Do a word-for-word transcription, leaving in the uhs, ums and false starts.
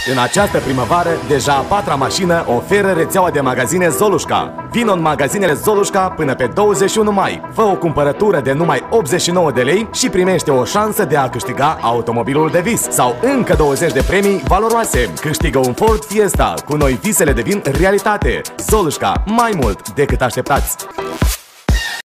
În această primăvară, deja a patra mașină oferă rețeaua de magazine Zolușca. Vino în magazinele Zolușca până pe douăzeci și unu mai. Fă o cumpărătură de numai optzeci și nouă de lei și primește o șansă de a câștiga automobilul de vis sau încă douăzeci de premii valoroase. Câștigă un Ford Fiesta. Cu noi visele devin realitate. Zolușca, mai mult decât așteptați.